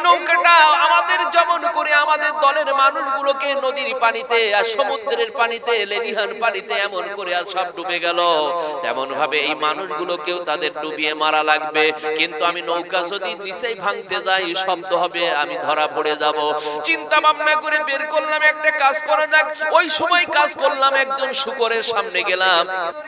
নৌকাটা আমাদের যেমন করে আমাদের দলের মানুষগুলোকে নদীর পানিতে আর সমুদ্রের পানিতে লেলিহান পানিতে এমন করে আর সব ডুবে গেল, তেমন ভাবে এই মানুষগুলোকেও তাদের ডুবিয়ে মারা লাগবে। কিন্তু আমি নৌকা যদি নিচেই ভাঙতে যাই শব্দ হবে, আমি ধরা পড়ে যাব। চিন্তা ভাবনা করে বের করলাম একটা কাজ করা যাক। ওই সময় কাজ করলাম, একজন শুকরের সামনে গেলাম।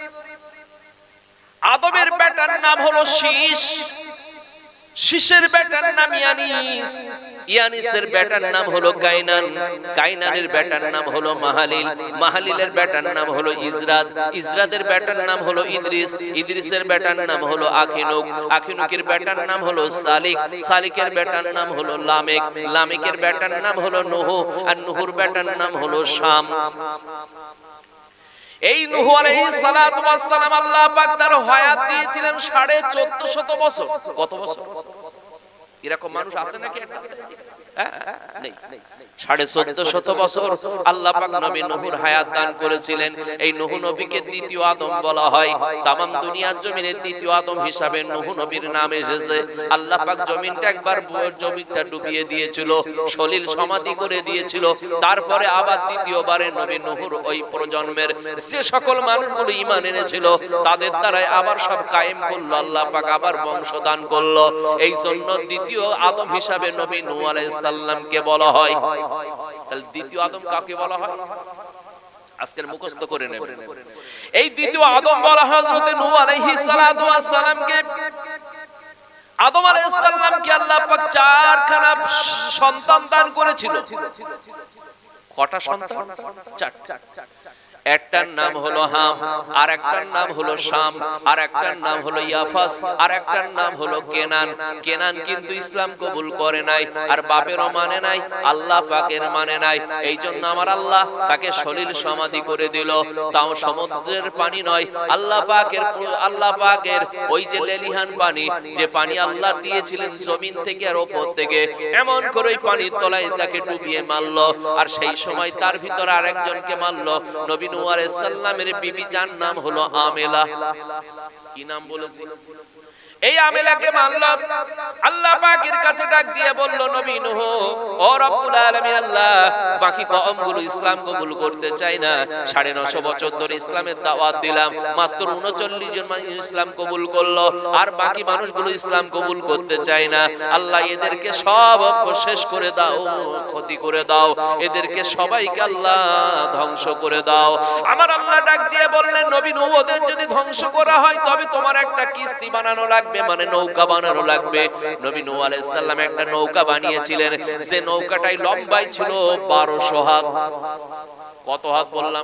আদমের বেটার নাম হলো শীষ, শীষের বেটার নাম ইয়ানিস, ইয়ানিসের বেটার নাম হলো কাইনান, কাইনানের বেটার নাম হলো মাহালিল, মাহালিলের বেটার নাম হলো ইজরাদ, ইজরাদের বেটার নাম হলো ইদ্রিস, ইদ্রিসের বেটার নাম হলো আখিনুক, আখিনুকের বেটার নাম হলো সালিক, সালিকের বেটার নাম হলো লামেক, লামেকের বেটার নাম হলো নূহ, আর নূহুর বেটার নাম হলো শাম। এই নূহ আলাইহিস সালাতু ওয়াস সালাম আল্লাহ পাক তার হায়াত দিয়েছিলেন 1450 বছর। কত বছর? এরকম মানুষ আছে নাকি একটা? নেই। 1450 বছর আল্লাহ পাক নবী নূহুর হায়াত দান করেছিলেন। এই নূহ নবীকে দ্বিতীয় আদম বলা হয়। তামাম দুনিয়ার জমিনে দ্বিতীয় আদম হিসাবে নূহ নবীর নাম এসেছে। আল্লাহ পাক জমিনটা একবার জমিনটা ডুবিয়ে দিয়েছিল, সলিল সমাধি করে দিয়েছিল। তারপরে আবার দ্বিতীয়বারে নবী নূহুর ওই প্রজন্মের যে সকল মানুষগুলো ঈমান এনেছিল তাদের দ্বারাই আবার সব কায়েম করলো। আল্লাহ পাক আবার বংশ দান করলো। এই জন্য দ্বিতীয় আদম হিসাবে নবী নূহ আলাইহিস সালামকে বলা হয়। তাহলে দ্বিতীয় আদম কাকে বলা হয়? আজকের মুখস্থ করে নেবেন। এই দ্বিতীয় আদম বলা হয় হযরত নূহ আলাইহিস সালাতু ওয়াস সালামকে। আদম আলাইহিস সালামকে আল্লাহ পাক চারখানা সন্তান দান করেছিল। কটা সন্তান? চারটা। একটার নাম হলো হাম, আর একটার নাম হলো শাম, আর একটার নাম হলো ইয়াফাস, আর একটার নাম হলো কেনান। কেনান কিন্তু ইসলাম কবুল করে নাই, আর বাপেরও মানে নাই, আল্লাহ পাকের মানে নাই। এই জন্য আমার আল্লাহ তাকে সলিল সমাধি করে দিল। তাও সমুদ্রের পানি নয়, আল্লাহ পাকের ওই যে লেলিহান পানি, যে পানি আল্লাহ দিয়েছিলেন জমিন থেকে আর উপর থেকে, এমন করে ওই পানির তলায় তাকে ডুবিয়ে মারলো। আর সেই সময় তার ভিতরে আরেকজনকে মারলো। নবী নূহ আলাইহিস সালামের বিবি যার নাম হলো আমেলা। কি নাম বলেছি? এই আমেলাকে মারলো। আল্লাহ পাকের কাছে ডাক দিয়ে বলল, নবী নূহ, ও রব্বুল আলামিন আল্লাহ, বাকি কওমগুলো ইসলাম কবুল করতে চায় না। 950 বছর ধরে ইসলামের দাওয়াত দিলাম, মাত্র 39 জন মানুষ ইসলাম কবুল করলো, আর বাকি মানুষগুলো ইসলাম কবুল করতে চায় না। আল্লাহ এদেরকে সব শেষ করে দাও, ক্ষতি করে দাও, এদেরকে সবাইকে আল্লাহ ধ্বংস করে দাও। আমার আল্লাহ ডাক দিয়ে বললেন, নবী নূহ, ওদের যদি ধ্বংস করা হয় তবে তোমার একটা কিস্তি বানানো লাগবে, মানে নৌকা বানানো লাগবে। নবী নূহ আলাইহিস সালাম একটা নৌকা বানিয়েছিলেন, যে নৌকাটাই লম্বাই ছিল 1200 হাত। কত হাত বললাম?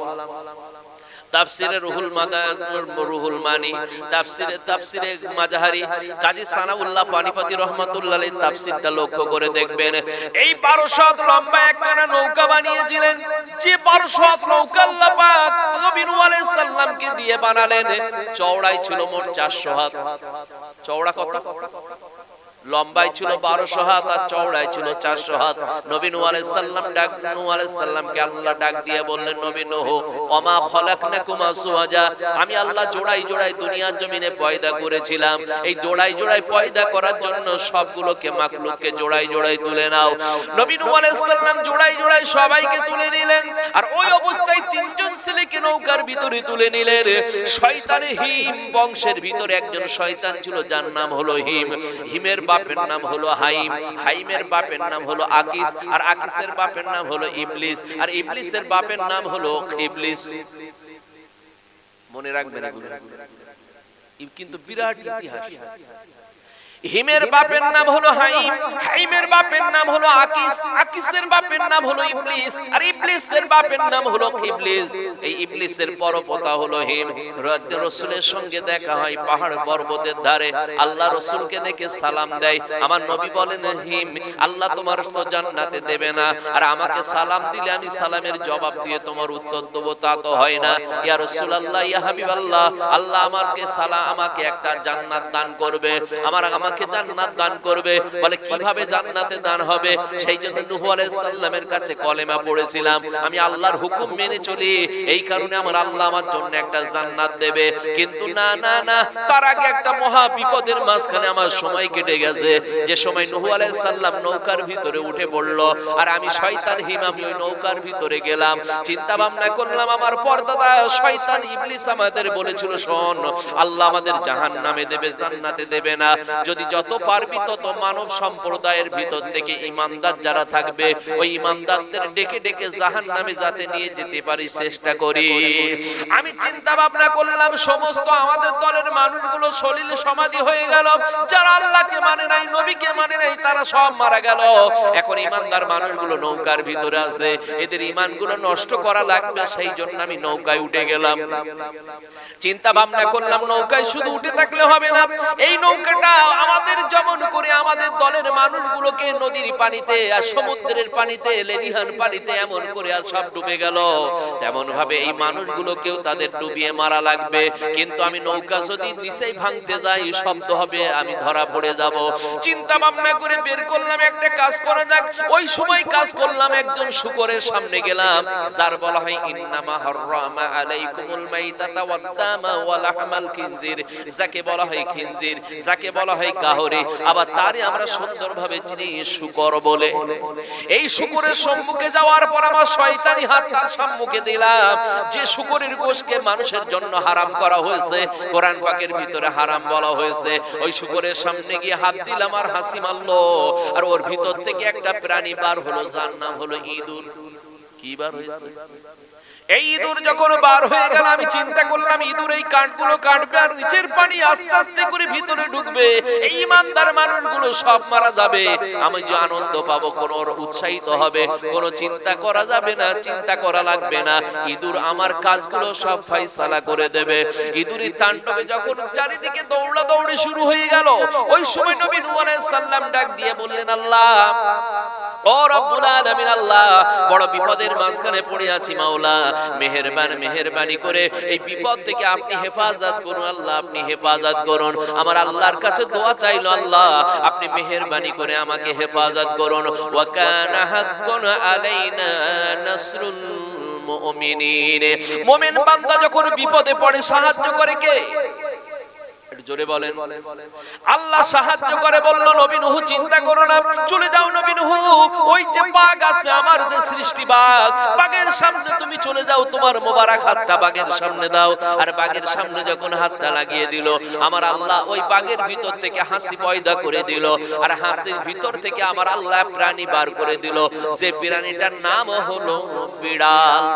তাফসিরে রুহুল মানি, তাফসিরে মাজাহারি, কাজী সানাউল্লাহ পানিপতি রাহমাতুল্লাহ আলাইহি তাফসিরটা লক্ষ্য করে দেখবেন। এই 1200 হাত লম্বা একখানা নৌকা বানিয়েছিলেন। যে 1200 হাত নৌকা আল্লাহ পাক নবী নূহ আলাইহিস সালামকে দিয়ে বানালেন। চওড়াই ছিল মোট 400 হাত। চওড়া কত? লম্বাই ছিল 1200 হাত আর চওড়াই ছিল 400 হাত। নবী নূহ আলাইহিস সালামকে আল্লাহ ডাক দিয়ে বললেন, নবী নূহ, ওমা খলাকনাকুম আসওয়াজা, আমি আল্লাহ জোড়াই জোড়াই দুনিয়ার জমিনে পয়দা করেছিলাম। এই জোড়াই জোড়াই পয়দা করার জন্য সবগুলোকে মাখলুককে জোড়াই জোড়াই তুলে নাও। নবী নূহ আলাইহিস সালাম জোড়াই জোড়াই সবাইকে তুলে নিলেন। আর ওই অবস্থায় তিনজন ছেলেকে নৌকার ভিতরে তুলে নিলেন। শয়তানে হিম বংশের ভিতরে একজন শয়তান ছিল, যার নাম হলো হিম। হিমের বাপের নাম হলো হাইম, হাইমের বাপের নাম হলো আকিস, আর আকিসের বাপের নাম হলো ইবলিস, আর ইবলিসের বাপের নাম হলো ইবলিস। মনে রাখবেন, কিন্তু বিরাট ইতিহাস। হিমের বাপের নাম হলো হাইম, হাইমের বাপের নাম হলো আকিস, আকিসের বাপের নাম হলো ইবলিস, আর ইবলিসের বাপের নাম হলো ইবলিস। এই ইবলিসের পরপতা হলো হিম। রাসূলের সঙ্গে দেখা হয় পাহাড় পর্বতের ধারে। আল্লাহ রাসূলকে দেখে সালাম দেয়। আমার নবী বলেন, হিম, আল্লাহ তোমার তো জান্নাতে দেবে না, আর আমাকে সালাম দিলে আমি সালামের জবাব দিয়ে তোমার উত্তর দেব, তা তো হয় না। ইয়া রাসূলুল্লাহ, ইয়া হাবিবাল্লাহ, আল্লাহ আমাকে একটা জান্নাত দান করবে, আমাকে আমাকে জান্নাত দান করবে। বলে কিভাবে জান্নাতে দান হবে? সেই জন্য নূহ আলাইহিস সালামের কাছে কলেমা পড়েছিলাম, আমি আল্লাহর হুকুম মেনে চলি, এই কারণে আমার আল্লাহ আমার জন্য একটা জান্নাত দেবে। কিন্তু না না না, তার আগে একটা মহা বিপদের মাঝখানে আমার সময় কেটে গেছে, যে সময় নূহ আলাইহিস সালাম নৌকার ভিতরে উঠে পড়ল, আর আমি শয়তান হিমামি ওই নৌকার ভিতরে গেলাম। চিন্তা ভাবনা করলাম, আমার পরদাদা শয়তান ইবলিস আমাদের বলেছিল, শোন, আল্লাহ আমাদের জাহান্নামে দেবে, জান্নাতে দেবে না, যদি যত পারবি তত মানব সম্প্রদায়ের ভিতর থেকে ঈমানদার যারা থাকবে ওই ঈমানদারদের ডেকে ডেকে জাহান্নামে যাতে নিয়ে যেতে পারি চেষ্টা করি। আমি চিন্তা ভাবনা করলাম, সমস্ত আমাদের দলের মানুষগুলো সলিল সমাধি হয়ে গেল, যারা আল্লাহকে মানে নাই, নবীকে মানে নাই, তারা সব মারা গেল। এখন ঈমানদার মানুষগুলো নৌকার ভিতরে আছে, এদের ঈমানগুলো নষ্ট করা লাগবে, সেই জন্য আমি নৌকায় উঠে গেলাম। চিন্তা ভাবনা করলাম, নৌকায় শুধু উঠে থাকলে হবে না, এই নৌকাটা আমাদের যেমন করে আমাদের দলের মানুষগুলোকে নদীর পানিতে আর সমুদ্রের পানিতে, লেলিহান পানিতে এমন করে আর সব ডুবে গেল, তেমন ভাবে এই মানুষগুলোকেও তাদের ডুবিয়ে মারা লাগবে। কিন্তু আমি নৌকা যদি নিচেই ভাঙতে যাই, শব্দ হবে, আমি ধরা পড়ে যাব। চিন্তা ভাবনা করে বের করলাম, একটা কাজ করা যাক। ওই সময় কাজ করলাম, একজন শুকরের সামনে গেলাম, যার বলা হয় ইন্নামা হাররামা আলাইকুমুল মাইতাতা ওয়াদ-দামা ওয়া লাহমাল খিনজির, যাকে বলা হয় খিনজির, যাকে বলা হয় গাহরি, আবার তারে আমরা সুন্দরভাবে চিনি শুকর বলে। এই শুকরের সম্মুখে যাওয়ার পর আমার শয়তানি হাত তার সম্মুখে দিলাম, যে শুকরের গোশকে মানুষের জন্য হারাম করা হয়েছে, কোরআন পাকের ভিতরে হারাম বলা হয়েছে, ওই শুকরের সামনে গিয়ে হাত দিলাম আর হাসি মারলো, আর ওর ভিতর থেকে একটা প্রাণী বার হলো, যার নাম হলো ইঁদুর। কি বার হয়েছে? এই ইঁদুর যখন বার হয়ে গেল, আমি চিন্তা করলাম ইঁদুর এই কাঠগুলো কাটবে আর নিচের পানি আস্তে আস্তে করে ভিতরে ঢুকবে, এই ঈমানদার মানুষগুলো সব মারা যাবে, আমি যে আনন্দ পাবো, কোন উৎসাহিত হবে, কোন চিন্তা করা যাবে না, চিন্তা করা লাগবে না, ইঁদুর আমার কাজগুলো সব ফয়সালা করে দেবে। ইঁদুরের তাণ্ডবে যখন চারিদিকে দৌড়াদৌড়ি শুরু হয়ে গেল, ওই সময় নবী নূহ আলাইহিস সালাম ডাক দিয়ে বললেন, আল্লাহ, ও রব্বুল আলামিন, আল্লাহ, বড় বিপদের মাঝখানে পড়ে আছি, মাওলা মেহেরবানি করে এই বিপদ থেকে আপনি হেফাজত করুন, আল্লাহ আপনি হেফাজত করুন। আমার আল্লাহর কাছে দোয়া চাইলো, আল্লাহ আপনি মেহেরবানি করে আমাকে হেফাজত করুন। ওয়া কানা হাক্কান আলাইনা নাসরুল মুমিনিন, মুমিন বান্দা যখন বিপদে পড়ে সাহায্য করে কে? জোরে বলেন, আল্লাহ সাহায্য করে। বলল, নবী নূহ চিন্তা করো না, চলে যাও নবী নূহ, ওই যে বাঘ আছে, আমার যে সৃষ্টি বাঘ, বাঘের সামনে তুমি চলে যাও, তোমার মোবারক হাতটা বাঘের সামনে দাও। আর বাঘের সামনে যখন হাতটা লাগিয়ে দিল, আমার আল্লাহ ওই বাঘের ভিতর থেকে হাসি পয়দা করে দিল, আর হাসির ভিতর থেকে আমার আল্লাহ প্রাণী বার করে দিল, যে প্রাণীটার নাম হলো বিড়াল।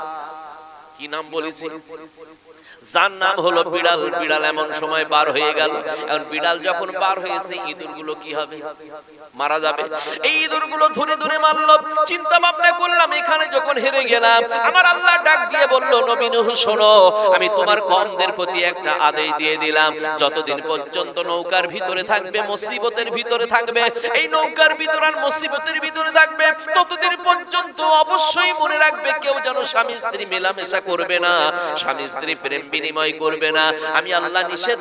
কি নাম বলেছি? যার নাম হলো বিড়াল। বিড়াল এমন সময় বার হয়ে গেল, এখন বিড়াল যখন বার হয়েছে, ইঁদুরগুলো কি হবে? মারা যাবে। এই ইঁদুরগুলো ধরে ধরে মারলো। চিন্তা ভাবনা করলাম, এখানে যখন হেরে গেলাম, আমার আল্লাহ ডাক দিয়ে বলল, নবী নূহ শোনো, আমি তোমার কওমদের প্রতি একটা আদেশ দিয়ে দিলাম, যতদিন পর্যন্ত নৌকার ভিতরে থাকবে, মুসিবতের ভিতরে থাকবে, এই নৌকার ভিতর আর মুসিবতের ভিতরে থাকবে, ততদিন পর্যন্ত অবশ্যই মনে রাখবে, কেউ যেন স্বামী স্ত্রী মেলামেশা করবে না, স্বামী স্ত্রী প্রেম বিনিময় করবে না। আমি আল্লাহ নিষেধ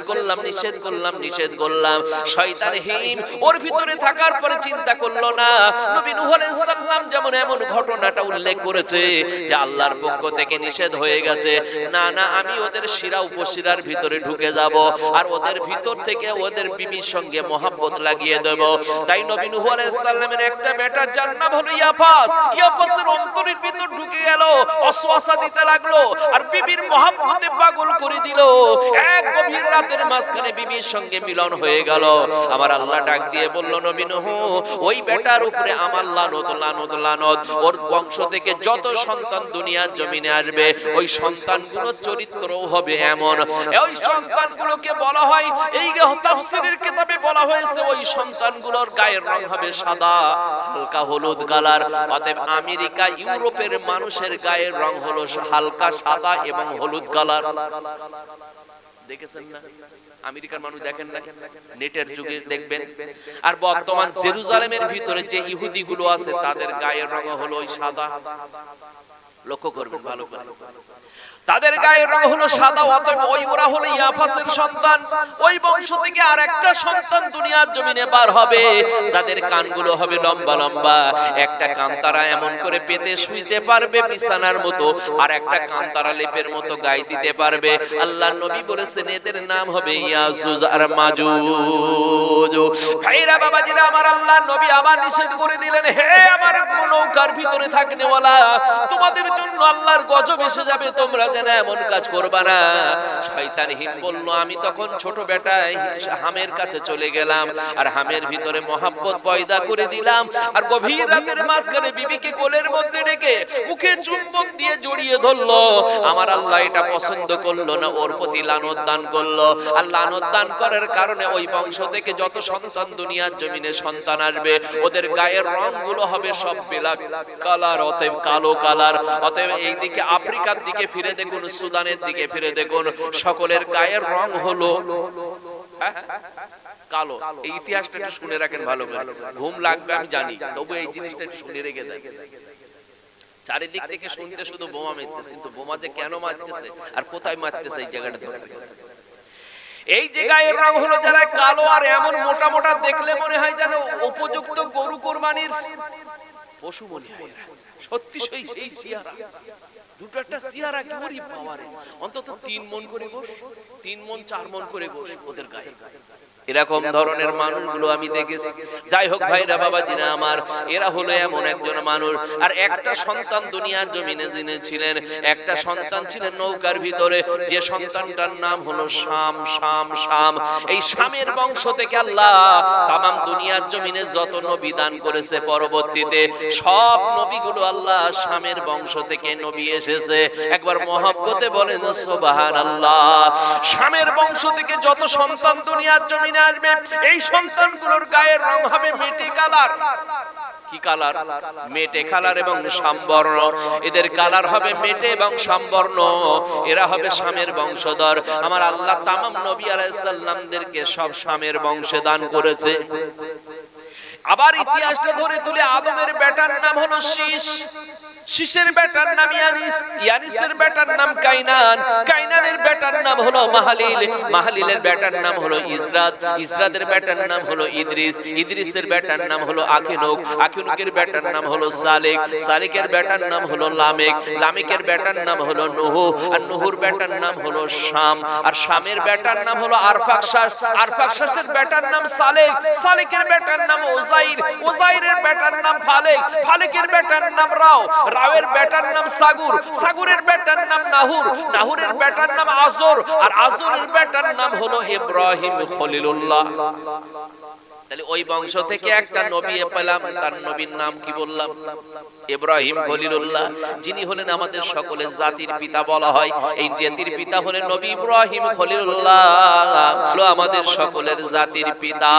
করলাম। শয়তান হিম ওর ভিতরে থাকার পরে চিন্তা করলো না, নবী নূহ আলাইহিস সালাম যেমন এমন ঘটনাটা উল্লেখ করেছে যে আল্লাহর পক্ষ থেকে নিষেধ হয়ে গেছে, না না, আমি ওদের শিরা উপশিরার ভিতরে ঢুকে যাব, আর ওদের ভিতর থেকে ওদের বিবির সঙ্গে মহব্বত লাগিয়ে দেব। তাই নবী নূহ আলাইহিস সালামের একটা বেটা, যার নাম হলো ইয়াফাসের অন্তরের ভিতর ঢুকে গেল, ওয়াসওয়াসা দিতে লাগলো, আর বিবির মহব্বতে পাগল করে দিল। এক গভীর রাতের মাঝখানে বিবির সঙ্গে মিলন হয়ে গেল। আমার আল্লাহ ডাক দিয়ে বলল, নবী নূহ, ওই বেটার উপরে আমার লানত, ওর বংশ থেকে যত সন্তান দুনিয়ার জমিনে আসবে, ওই সন্তানগুলোর চরিত্রও হবে এমন, ওই সন্তানগুলোকে বলা হয়, এই তাফসীরের কিতাবে বলা হয়েছে, ওই সন্তানগুলোর গায়ের রং হবে সাদা, হালকা হলুদ কালার। অতএব আমেরিকা, ইউরোপের মানুষের গায়ের রং হলো হালকা সাদা এবং হলুদ কালার। দেখেছেন না? আমেরিকার মানুষ দেখেন না, নেটের যুগে দেখবেন। আর বর্তমান জেরুজালেমের ভিতরে যে ইহুদি গুলো আছে, তাদের গায়ের রং হলো ওই সাদা। লক্ষ্য করবেন ভালো করে। তাদের গায়ের রং হলো সাদা, অতএব ওরা হলো ইয়াফাসের সন্তান। ওই বংশ থেকে আরেকটা সন্তান দুনিয়ার জমিনে বার হবে, যাদের কানগুলো হবে লম্বা লম্বা। একটা কান তারা এমন করে পেতে শুইতে পারবে বিছানার মতো, আর একটা কান তারা লেপের মতো গায়ে দিতে পারবে। আল্লাহর নবী বলেছেন এদের নাম হবে ইয়াজুজ আর মাজুজ। ভাইরা বাবাজিরা আমার, আল্লাহর নবী আবার নিষেধ করে দিলেন, হে আমার নৌকার ভিতরে থাকনেওয়ালা, তোমাদের জন্য আল্লাহর গজব এসে যাবে, তোমরা যেন এমন কাজ করবা না। শয়তান হিন বলল, আমি তখন ছোট বেটায় হামের কাছে চলে গেলাম, আর হামের ভিতরে মহাব্বত পয়দা করে দিলাম, আর গভীর রাতের মাঝখানে বিবিকে কোলের মধ্যে রেখে মুখে চুম্বন দিয়ে জড়িয়ে ধরলো। আমার আল্লাহ এটা পছন্দ করলো না, ওর প্রতি লানত দান করলো। আর লানত দান করার কারণে ওই বংশ থেকে যত সন্তান দুনিয়ার জমিনে সন্তান আসবে, ওদের গায়ের রং গুলো হবে সব ব্ল্যাক কালার, অতএব কালো কালার। অতএব এই দিকে আফ্রিকার দিকে ফিরে দেখুন, সুদানের দিকে ফিরে দেখুন, সকলের গায়ের রং হলো কালো। এই ইতিহাসটা একটু শুনে রাখেন ভালো করে, ঘুম লাগবে আমি জানি, তবু এই জিনিসটা একটু শুনে রেখে দেন। চারিদিক থেকে শুনতে শুধু বোমা মারতেছে, কিন্তু বোমা যে কেন মারতেছে আর কোথায় মারতেছে এই জায়গাটা ধরে। এই যে গায়ের রং হলো যারা কালো আর এমন মোটা মোটা, দেখলে মনে হয় যেন উপযুক্ত গরু কোরবানির পশু মনে হয়। সত্যি সেই চেহারা, দুটো একটা চেহারা কি পাওয়ারে, অন্তত 3 মণ করে গোশ, 3 মণ 4 মণ করে গোশ ওদের গায়ে। এরকম ধরনের মানুষগুলো আমি দেখেছি। যাই হোক ভাইরা বাবাজিরা আমার, এরা হলো এমন একজন মানুষ। আর একটা সন্তান দুনিয়ার জমিনে যিনি ছিলেন, একটা সন্তান ছিলেন নৌকার ভিতরে, যে সন্তানটার নাম হলো শাম। শাম শাম এই শামের বংশ থেকে আল্লাহ তামাম দুনিয়ার জমিনে যত নবী দান করেছে, পরবর্তীতে সব নবীগুলো আল্লাহ শামের বংশ থেকে নবী এসেছে। একবার মহব্বতে বলেন সুবহানাল্লাহ। শামের বংশ থেকে যত সন্তান দুনিয়ার জমিনে আসবে, এই সন্তানগুলোর গায়ের রং হবে মেটে কালার। কি কালার? মেটে কালার এবং শ্যামবর্ণ। এদের কালার হবে মেটে এবং শ্যামবর্ণ। এরা হবে শামের বংশধর। আমার আল্লাহ তামাম নবী আলাইহিস সালামদেরকে সব শামের বংশে দান করেছে। আবার ইতিহাসটা ধরে তুলে, আদমের বেটার নাম হলো শীষ, শীষের বেটার নাম ইয়ানিস, ইয়ানিসের বেটার নাম কাইনান, কাইনানের বেটার নাম হলো মাহালিল, মাহালিলের বেটার নাম হলো ইজরাত, ইজরাতের বেটার নাম হলো ইদ্রিস, ইদ্রিসের বেটার নাম হলো আখিনুক, আখিনুকের বেটার নাম হলো সালেক, সালেকের বেটার নাম হলো লামেক, লামেকের বেটার নাম হলো নুহ, আর নুহুর বেটার নাম হলো শাম, আর শামের বেটার নাম হলো আরফাকশাস, আরফাকশাসের বেটার নাম সালেক, সালেকের বেটার নাম ওজাইর, ওজাইরের বেটার নাম ফালেক, ফালেকের বেটার নাম রাও, রাওয়ের বেটার নাম সাগুর, সাগুরের বেটার নাম নাহুর, নাহুরের বেটার নাম আজর, আর আজরের বেটার নাম হলো ইব্রাহিম খলিলুল্লাহ। তাহলে ওই বংশ থেকে একটা নবী পেলাম, তার নবীর নাম কি বললাম? ইব্রাহিম খলিলুল্লাহ, যিনি হলেন আমাদের সকলের জাতির পিতা বলা হয়। এই জাতির পিতা হলেন নবী ইব্রাহিম খলিলুল্লাহ, আমাদের সকলের জাতির পিতা।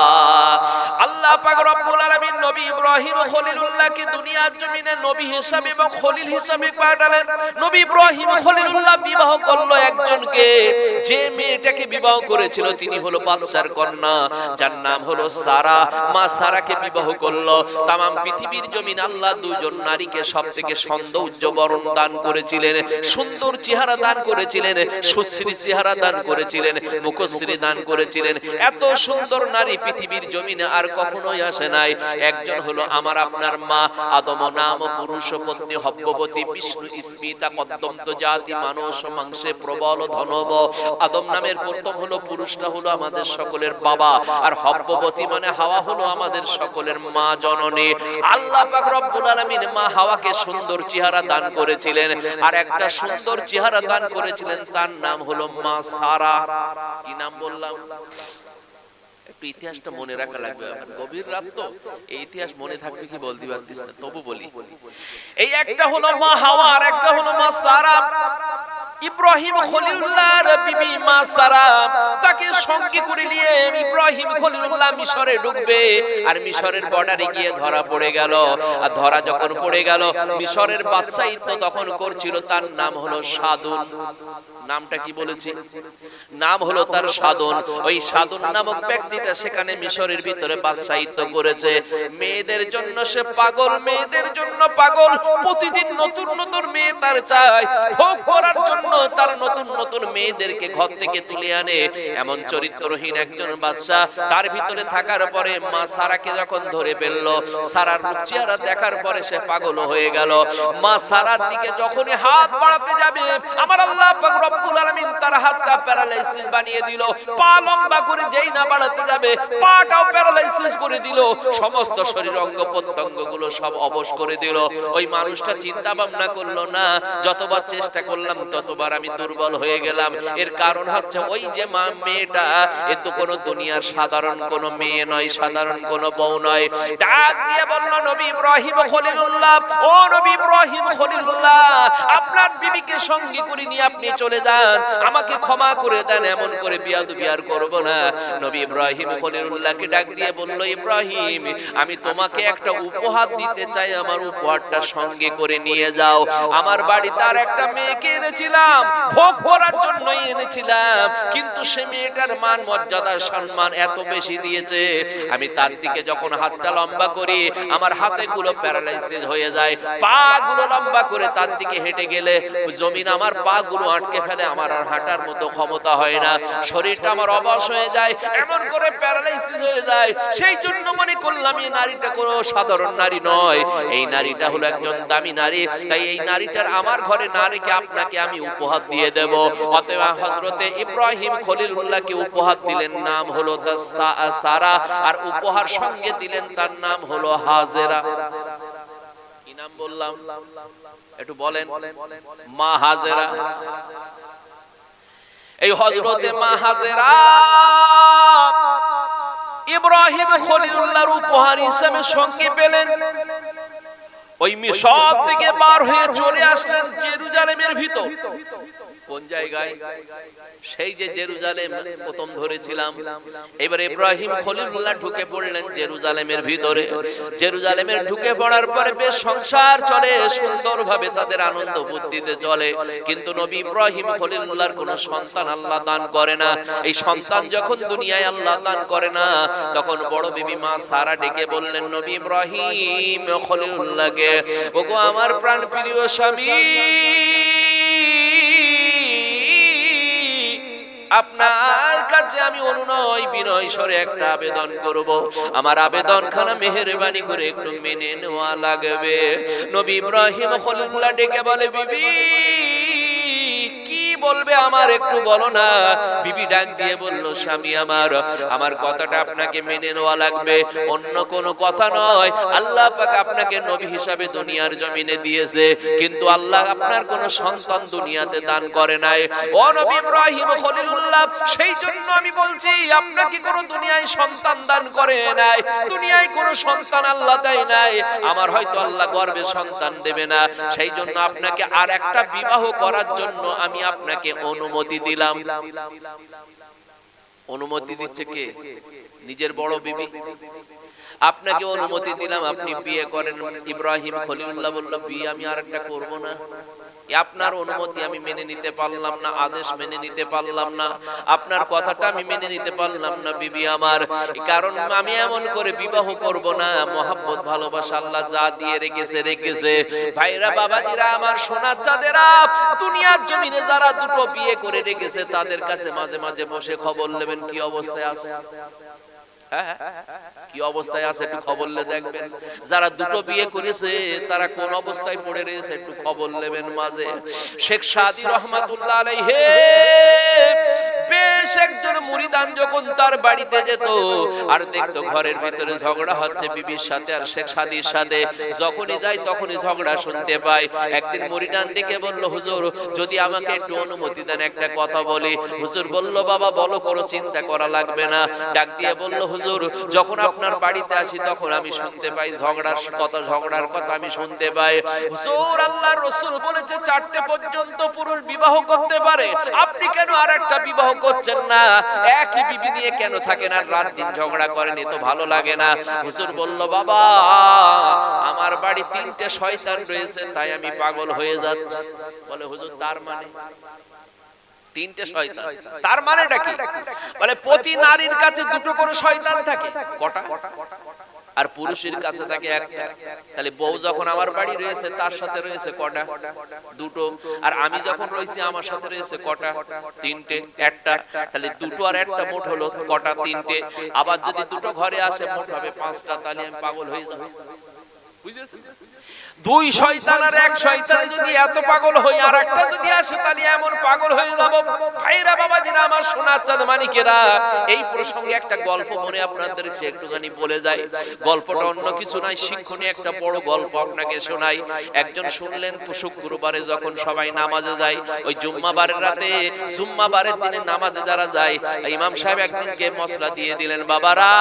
আল্লাহ পাক রব্বুল আলামিন নবী ইব্রাহিম খলিলুল্লাহকে দুনিয়ার জমিনে নবী হিসাবে এবং খলিল হিসাবে পাঠালেন। নবী ইব্রাহিম খলিলুল্লাহ বিবাহ করলো একজনকে, যে মেয়েটাকে বিবাহ করেছিল তিনি হলো বাদশার কন্যা, যার নাম হলো সারা। মা সারাকে বিবাহ করলো। তামাম পৃথিবীর জমিন আল্লাহ দুইজন নারীকে সবথেকে সৌন্দর্য বরণ দান করেছিলেন, সুন্দর চেহারা দান করেছিলেন, সুশ্রী চেহারা দান করেছিলেন, মুখশ্রী দান করেছিলেন। এত সুন্দর নারী পৃথিবীর জমিনে আর কখনোই আসে নাই। একজন হলো আমার আপনার মা আদম, নাম পুরুষ পত্নী হব্ববতী, বিষ্ণু স্মিতা কদ্দন্ত জাতি, মানস মাংসে প্রবল ধনব। আদম নামের প্রথম হলো পুরুষটা হলো আমাদের সকলের বাবা, আর হব্ববতী মানে হাওয়া হলো আমাদের সকলের মা জননী। আল্লাহ পাক রব্বুল আলামিন মা হাওয়াকে সুন্দর চেহারা দান করেছিলেন, আর একটা সুন্দর চেহারা দান করেছিলেন, তার নাম হলো মা সারা। কি নাম বললাম? একটু ইতিহাসটা মনে রাখা লাগবে, গভীর রাত তো, এই ইতিহাস মনে থাকবে কি বলতে পারতিস না, তবু বলি। এই একটা হলো মা হাওয়া, আর একটা হলো মা সারা। ইব্রাহিম খলিলুল্লাহর বিবি মা সারা তাকে সঙ্গে করে নিয়ে ইব্রাহিম খলিলুল্লাহ মিশরে ঢুকবে, আর মিশরের বর্ডারে গিয়ে ধরা পড়ে গেল। আর ধরা যখন পড়ে গেল, মিশরের বাদশাহিত্ব তখন করছিল, তার নাম হলো সাদুন। নামটা কি বলেছি? নাম হলো তার সাদুন। ওই সাদুন নামক ব্যক্তিটা সেখানে মিশরের ভিতরে বাদশাহিত্ব করেছে। মেয়েদের জন্য সে পাগল, মেয়েদের জন্য পাগল। প্রতিদিন নতুন নতুন মেয়ে তার চাই, ভোগ করার জন্য তার নতুন নতুন মেয়েদেরকে ঘর থেকে তুলে আনে। এমন চরিত্রহীন একজন বাদশা। তার ভিতরে থাকার পরে মা সারাকে যখন ধরে ফেললো, সারার চেহারা দেখার পরে সে পাগল হয়ে গেল। মা সারার দিকে যখনই হাত বাড়াতে যাবে, আমার আল্লাহ পাক রব্বুল আলামিন তার হাতটা প্যারালাইসিস বানিয়ে দিল। পা লম্বা করে যেই না বাড়াতে যাবে, পাটাও প্যারালাইসিস করে দিল। সমস্ত শরীর অঙ্গ প্রত্যঙ্গগুলো সব অবশ করে দিল। ওই মানুষটা চিন্তা ভাবনা করলো না, যতবার চেষ্টা করলাম ততবার আমি দুর্বল হয়ে গেলাম। এর কারণ হচ্ছে ওই যে মেয়েটা, এ তো কোনো দুনিয়ার সাধারণ কোনো মেয়ে নয়, সাধারণ কোনো বউ নয়। ডাক দিয়ে বলল, নবী ইব্রাহিম খলিলুল্লাহ, ও নবী ইব্রাহিম খলিলুল্লাহ, আপনার বিবিকে সঙ্গে করে নিয়ে আপনি চলে যান, আমাকে ক্ষমা করে দেন, এমন করে বিয়াদবি আর করব না। নবী ইব্রাহিম খলিলুল্লাহকে ডাক দিয়ে বলল, ইব্রাহিম, আমি তোমাকে একটা উপহার দিতে চাই, আমার উপহারটা সঙ্গে করে নিয়ে যাও। আমার বাড়িতে আর একটা মেয়েকে এনেছিলাম, ভোগ করার জন্য এনেছিলাম, কিন্তু সে মেয়েটার মান মর্যাদা সম্মান এত বেশি দিয়েছে, আমি তার দিকে যখন হাতটা লম্বা করি আমার হাতে গুলো প্যারালাইসিস হয়ে যায়। পা গুলো লম্বা করে তার দিকে হেঁটে গেলে জমিন আমার পা গুলো আটকে ফেলে, আমার আর হাঁটার মতো ক্ষমতা হয় না, শরীরটা আমার অবশ হয়ে যায়, এমন করে প্যারালাইসিস হয়ে যায়। সেই জন্য মনে করলাম এই নারীটা কোনো সাধারণ নারী নয়, এই নারীটা হলো একজন দামি নারী, তাই এই নারীটার আমার ঘরে না রেখে আপনাকে আমি উপহার দিয়ে দেব। অতএব হযরতে ইব্রাহিম খলিলুল্লাহকে উপহার দিলেন, নাম হলো সারা, আর উপহার সঙ্গে দিলেন তার নাম হলো হাজেরা। কি নাম বললাম একটু বলেন? মা হাজেরা। এই হযরতে মা হাজেরা ইব্রাহিম খলিলুল্লাহর উপহার হিসেবে সঙ্গে পেলেন। ওই মিশর থেকে বার হয়ে চলে আসলেন জেরুজালেমের ভিতর। কোন জায়গায়? সেই যে জেরুজালেম প্রথম ধরেছিলাম। এবার ইব্রাহিম খলিলুল্লাহ ঢুকে পড়লেন জেরুজালেমের ভিতরে। জেরুজালেমের ঢুকে পড়ার পরে বেশ সংসার চলে, সুন্দরভাবে তাদের আনন্দ বুদ্ধিতে চলে। কিন্তু নবী ইব্রাহিম খলিলুল্লাহর কোনো সন্তান আল্লাহ দান করে না। এই সন্তান যখন দুনিয়ায় আল্লাহ দান করে না, তখন বড় বিবি মা সারা ডেকে বললেন নবী ইব্রাহিম খলিলুল্লাহকে, ওগো আমার প্রাণ প্রিয় স্বামী, আপনার কাছে আমি অনুনয় বিনয় স্বরে একটা আবেদন করব, আমার আবেদনখানা মেহেরবানি করে একটু মেনে নেওয়া লাগবে। নবী ইব্রাহিম খলিলুল্লাহ ডেকে বলে, বিবি বলবে আমার একটু বলো না। বিবি ডাক দিয়ে বলল, স্বামী আমার, আমার কথাটা আপনাকে মেনে নেওয়া লাগবে, অন্য কোনো কথা নয়। আল্লাহ পাক আপনাকে নবী হিসাবে দুনিয়ার জমিনে দিয়েছে, কিন্তু আল্লাহ আপনার কোনো সন্তান দুনিয়াতে দান করে নাই। ও নবী ইব্রাহিম খলিলুল্লাহ, সেই জন্য আমি বলছি আপনাকে কোনো দুনিয়ায় সন্তান দান করে নাই, দুনিয়ায় কোনো সন্তান আল্লাহ দেয় নাই। আমার হয়তো আল্লাহ গর্ভে সন্তান দেবে না, সেই জন্য আপনাকে আর একটা বিবাহ করার জন্য আমি আপনাকে অনুমতি দিলাম। অনুমতি দিচ্ছে কে? নিজের বড় বিবি। আপনাকে অনুমতি দিলাম, আপনি বিয়ে করেন। ইব্রাহিম খলিলুল্লাহ বলল, বিয়ে আমি আরেকটা করব না। আপনার অনুমতি আমি মেনে নিতে পারলাম না, আদেশ মেনে নিতে পারলাম না, আপনার কথাটা আমি মেনে নিতে পারলাম না বিবি আমার। কারণ আমি এমন করে বিবাহ করব না, মহব্বত ভালোবাসা আল্লাহ যা দিয়ে রেখেছে। ভাইরা বাবাজিরা আমার, সোনার চাঁদেরা, দুনিয়ার জমিনে যারা দুটো বিয়ে করে রেখেছে তাদের কাছে মাঝে মাঝে বসে খবর নেবেন কি অবস্থায় আছে, কি অবস্থায় আছে একটু খবর দেখবেন। যারা দুটো বিয়ে করেছে তারা কোন অবস্থায় পড়ে রয়েছে একটু খবর নেবেন মাঝে। শেখ সাদী রহমাতুল্লাহ আলাইহি বেশ একজন মুরিদান যখন তার বাড়িতে যেত আর দেখতো ঘরের ভিতরে ঝগড়া হচ্ছে বিবির সাথে আর শেখ সাদির সাথে, যখনই যায় তখনই ঝগড়া শুনতে পায়। একদিন মুরিদান ডেকে বলল, হুজুর যদি আমাকে একটু অনুমতি দেন একটা কথা বলি। হুজুর বলল, বাবা বলো, কোনো চিন্তা করা লাগবে না। ডাক দিয়ে বলল, হুজুর যখন আপনার বাড়িতে আসি তখন আমি শুনতে পাই ঝগড়ার কথা আমি শুনতে পাই। হুজুর আল্লাহর রাসূল বলেছে 4টে পর্যন্ত পুরুষ বিবাহ করতে পারে, আপনি কেন আরেকটা বিবাহ করছেন না? একই বিবি নিয়ে কেন থাকেন আর রাত দিন ঝগড়া করেন? এ তো ভালো লাগে না। হুজুর বলল, বাবা আমার বাড়ি 3টে শয়তান রয়েছে, তাই আমি পাগল হয়ে যাচ্ছি। বলে, হুজুর তার মানে 3টে শয়তান, তার মানেটা কি? বলে, প্রতি নারীর কাছে 2টো করে শয়তান থাকে। কটা? আর পুরুষের কাছে থাকে একটা। তাহলে বউ যখন আমার বাড়ি রয়েছে তার সাথে রয়েছে কটা? 2টো। আর আমি যখন রয়েছি আমার সাথে রয়েছে কটা? 3টে। একটা। তাহলে 2টো আর একটা মোট হলো কটা? 3টে। আবার যদি 2টো ঘরে আসে মোট হবে 5টা। তাহলে আমি পাগল হয়ে যাব। বুঝেছেন? 2 শয়তান আর 1 শয়তান যদি এত পাগল হই, আর একটা যদি আসে তাহলে এমন পাগল হয়ে যাব। ভাইরা বাবাজিরা আমার সোনার চাঁদ মানিকেরা, এই প্রসঙ্গে একটা গল্প মনে আপনাদেরকে একটুখানি বলে যাই। গল্পটা অন্য কিছু নয়, শিক্ষণীয় একটা বড় গল্প আপনাকে শোনাই। একজন শুনলেন শুক্রবারে যখন সবাই নামাজে যায়, ওই জুম্মাবারের রাতে, জুম্মাবারের দিনে নামাজে যারা যায়, ইমাম সাহেব একদিনকে মসলা দিয়ে দিলেন, বাবারা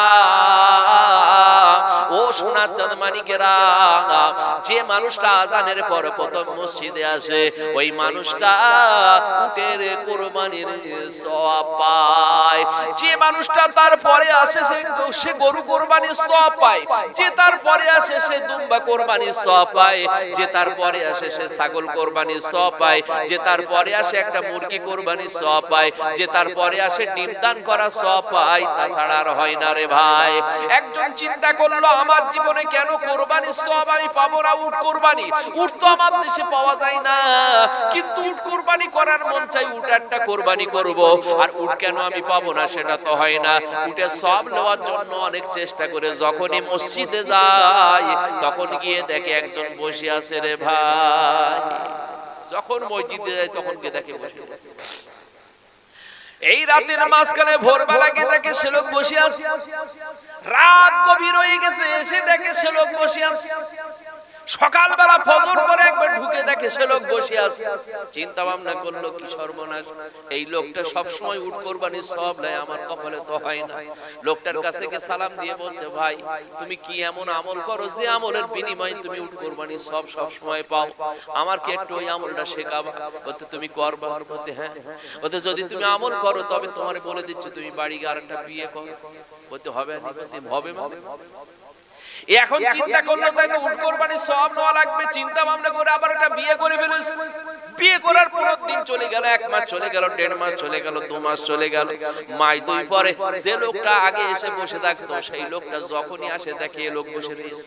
ও সোনার চাঁদ মানিকেরা, যে মানুষটা আযানের পর প্রথম মসজিদে আসে ওই মানুষটা উটের কুরবানির সওয়াব পায়। যে মানুষটা তারপরে আসে সে গরু কুরবানির সওয়াব পায়। যে তারপরে আসে সে দুম্বা কুরবানির সওয়াব পায়। যে তারপরে আসে সে ছাগল কুরবানির সওয়াব পায়। যে তারপরে আসে একটা মুরগি কুরবানির সওয়াব পায়। যে তারপরে আসে ডিম দান করা সওয়াব পায়। তাছাড়া আর হয় না রে ভাই। একজন চিন্তা করলো, আমার জীবনে কেন কুরবানির সওয়াব আমি পাবো না? উট কুরবানি, উট তো আমার দেশে পাওয়া যায় না, কিন্তু উট কুরবানি করার মন চাই, উট একটা কুরবানি করব। আর উট কেন আমি পাবো না? সেটা তো হয় না। উটের সওয়াব নেওয়ার জন্য অনেক চেষ্টা করে যখনই মসজিদে যায় তখন গিয়ে দেখে একজন বসে আছে রে ভাই। যখন মসজিদে যায় তখন গিয়ে দেখে বসে আছে। এই রাতের মাঝখানে ভোরবেলা গিয়ে দেখে সে লোক বসে আছে। রাত গভীর হয়ে গেছে, এসে দেখে সে লোক বসে আছে। সকালবেলা ফজর করে একবার ঢুকে দেখে সে লোক বসে আছে। চিন্তা ভাবনা করলো, কি সর্বনাশ, এই লোকটা সব সময় উট কুরবানির সওয়াব নেয়, আমার কপালে তো হয় না। লোকটার কাছে গিয়ে সালাম দিয়ে বলছে, ভাই তুমি কি এমন আমল করো যে আমলের বিনিময়ে তুমি উট কুরবানির সওয়াব সব সময় পাও? আমার কি একটু ওই আমলটা শেখাবা? বলতে, তুমি করবা? বলতে, হ্যাঁ। বলতে, যদি তুমি আমল করো তবে তোমারে বলে দিচ্ছি তুমি বাড়ি গিয়ে আরেকটা বিয়ে করো। বলতে, হবে না? হবে মানে এখন চিন্তা করলো তাই তো উট কুরবানির সওয়াব নেওয়া লাগবে। চিন্তা ভাবনা করে আবার একটা বিয়ে করে ফেলেছে। বিয়ে করার পর দিন চলে গেল, 1 মাস চলে গেল, 1.5 মাস চলে গেল, 2 মাস চলে গেল। মাস 2 পরে যে লোকটা আগে এসে বসে থাকতো সেই লোকটা যখনই আসে দেখে এই লোক বসে রয়েছে।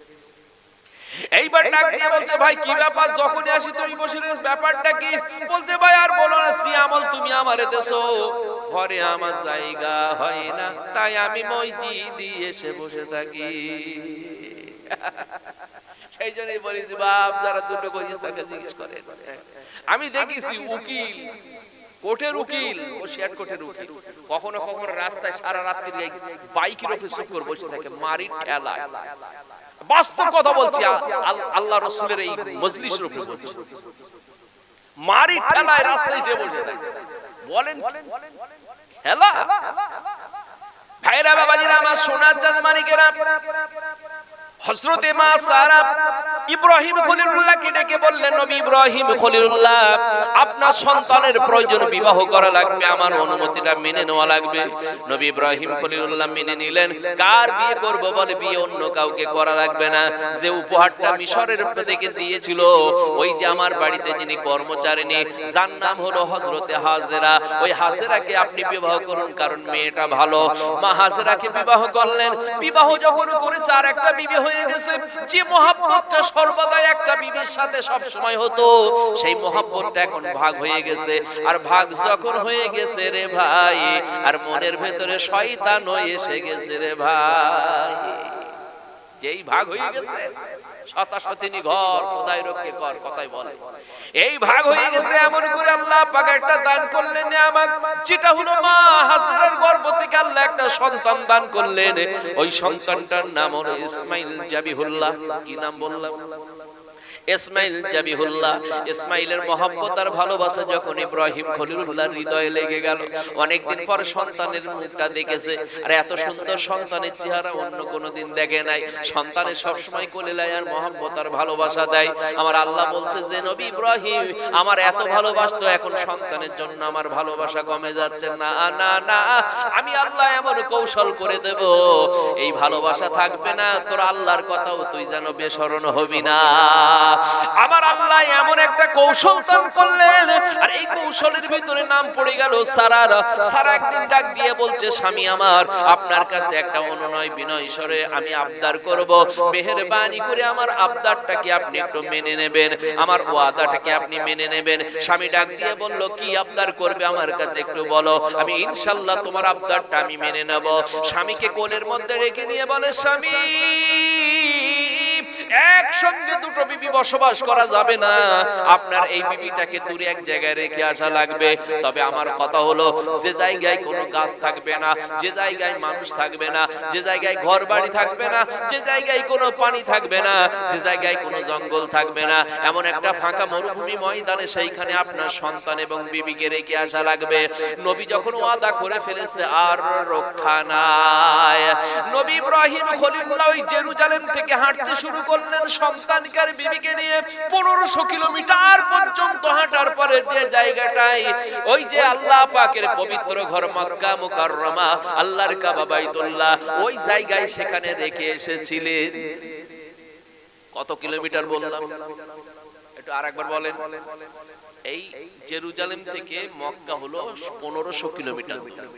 এইবার ডাক দিয়ে বলছে, ভাই কি ব্যাপার? যখনই আসি তুমি বসে রয়েছ, ব্যাপারটা কি? বলতে, ভাই আর বলো না, সি আমল তুমি আমারে দেছো, ঘরে আমার জায়গা হয় না, তাই আমি মসজিদে এসে বসে থাকি। সেই জন্যই বলি যে বাপ, যারা 2টো করিয়ে তাকে জিজ্ঞেস করে। আমি দেখেছি উকিল, কোর্টের উকিল, ও শেয়ার কোর্টের উকিল, কখনো কখনো রাস্তায় সারা রাত্রি বাইকের উপরে চুপ করে বসে থাকে, মারির ঠেলায়। বাস্তব কথা বলছি, আল্লাহ রাসূলের এই মজলিসের উপরে বলছি, মারির ঠেলায় রাস্তায় যে বসে থাকে। বলেন খেলা? ভাইরা বাবাজিরা আমার সোনার চাঁদ মানিকেরা, হযরতে মা সারা ইব্রাহিম খলিলুল্লাহকে ডেকে বললেন, নবী ইব্রাহিম খলিলুল্লাহ, আপনার সন্তানের প্রয়োজন বিবাহ করা লাগবে, আমার অনুমতিটা মেনে নেওয়া লাগবে। নবী ইব্রাহিম খলিলুল্লাহ মেনে নিলেন। কার বিয়ে করব? বলে, বিয়ে অন্য কাউকে করা লাগবে না। যে উপহারটা মিশরের থেকে দিয়েছিল, ওই যে আমার বাড়িতে যিনি কর্মচারিণী, যার নাম হলো হযরতে হাজেরা, ওই হাজেরাকে আপনি বিবাহ করুন, কারণ মেয়েটা ভালো। মা হাজেরাকে বিবাহ করলেন। বিবাহ যখন করেছে আর একটা বিবি হয়ে গেছে। যে মহব্বতটা সর্বদা একটা বিবির সাথে সব সময় হতো, সেই মহব্বতটা এখন ভাগ হয়ে গেছে। আর ভাগ যখন হয়ে গেছে রে ভাই, আর মনের ভেতরে শয়তান এসে গেছে রে ভাই। যেই ভাগ হয়ে গেছে শতাশতিনি ঘর খোদাই রক্ষে কর কথাই বলে, এই ভাগ হয়ে গেছে এমন করে আল্লাহ পাক একটা দান করলেন নিয়ামত, যেটা হলো মা হাজরার গর্ভ থেকে আল্লাহ একটা সন্তান দান করলেন। ওই সন্তানটার নাম হলো ইসমাইল জাবিহুল্লাহ। কি নাম বললাম? ইসমাইল জাবিহুল্লাহ। ইসমাইলের মহব্বত আর ভালোবাসা যখন ইব্রাহিম খলিলুল্লাহর হৃদয়ে লেগে গেল, অনেকদিন পর সন্তানের মুখটা দেখেছে। আর এত সুন্দর সন্তানের চেহারা অন্য কোনোদিন দেখে নাই। সন্তানের সবসময় কোলে লাই আর মহব্বত আর ভালোবাসা দেয়। আমার আল্লাহ বলছে যে নবী ইব্রাহিম আমার এত ভালোবাসতো, এখন সন্তানের জন্য আমার ভালোবাসা কমে যাচ্ছে। না না না, আমি আল্লাহ এমন কৌশল করে দেব, এই ভালোবাসা থাকবে না, তোর আল্লাহর কথাও তুই যেন বেশরণ হবি না। আমার আল্লাহ এমন একটা কৌশল দান করলেন, আর এই কৌশলের ভিতরে নাম পড়ে গেল সারার। সারা একদিন ডাক দিয়ে বলছে, স্বামী আমার আপনার কাছে একটা অনুনয় বিনয় স্বরে আমি আবদার করব, মেহেরবানি করে আমার আবদারটাকে আপনি একটু মেনে নেবেন, আমার ওয়াদাটাকে আপনি মেনে নেবেন। স্বামী ডাক দিয়ে বলল, কি আবদার করবে আমার কাছে একটু বলো, আমি ইনশাআল্লাহ তোমার আবদারটা আমি মেনে নেব। স্বামীকে কোলের মধ্যে রেখে নিয়ে বলে, স্বামী একসঙ্গে দুটো বিবি বসবাস করা যাবে না, আপনার এই বিবিটাকে দূরে এক জায়গায় রেখে আসা লাগবে। তবে আমার কথা হলো, যে জায়গায় কোনো গাছ থাকবে না, যে জায়গায় মানুষ থাকবে না, যে জায়গায় ঘর বাড়ি থাকবে না, যে জায়গায় কোনো পানি থাকবে না, যে জায়গায় কোনো জঙ্গল থাকবে না, এমন একটা ফাঁকা মরুভূমি ময়দানে সেইখানে আপনার সন্তান এবং বিবিকে রেখে আসা লাগবে। নবী যখন ওয়াদা করে ফেলেছে আর রক্ষা নাই। নবী ইব্রাহিম খলিলুল্লাহ ওই জেরুজালেম থেকে হাঁটতে শুরু করলেন সন্তানকে আর বিবিকে নিয়ে। 1500 কিলোমিটার পর্যন্ত হাঁটার পরে যে জায়গাটায় ওই যে আল্লাহ পাকের পবিত্র ঘর মক্কা মুকাররমা, আল্লাহর কাবা বাইতুল্লাহ, ওই জায়গায় সেখানে রেখে এসেছিলেন। কত কিলোমিটার বললাম একটু আরেকবার বলেন? এই জেরুজালেম থেকে মক্কা হলো 1500 কিলোমিটার।